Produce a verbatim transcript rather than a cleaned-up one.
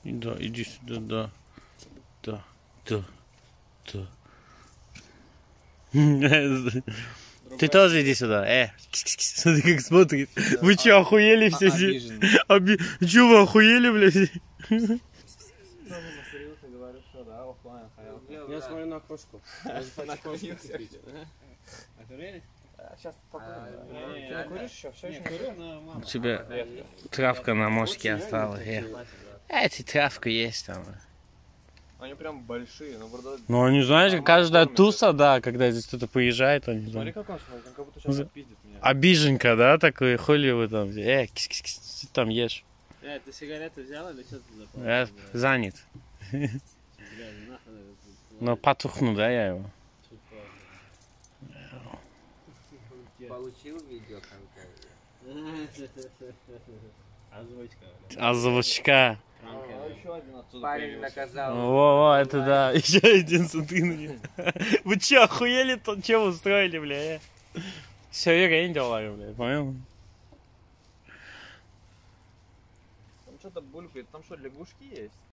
Да, иди сюда, да. Да, да, да. Ты тоже иди сюда. Э, смотри, как смотрит. Вы че, охуели все здесь? Оби... Че, вы охуели, блядь? Я смотрю на окошко. Сейчас покурим. Куришь еще? Все еще У тебя травка на мошке осталась. Эти травка есть там. Они прям большие, но правда... Ну, они, знаешь, каждая туса, да, когда здесь кто-то приезжает, они... Смотри, как он смотрит, он как будто сейчас отпиздит меня. Обиженка, да, такой, хули вы там, э, кис-кис-кис, ты там ешь. Э, ты сигареты взял или что ты запал? Я занят. Но потухну, да, я его. Получил видео Озвучка. Озвучка. Парень наказал. Во-во, это да, еще один, смотри на него. Вы че, охуели тут, че устроили, бля? Все, я не делаю, бля, понял? Там что-то булькает, там что, лягушки есть?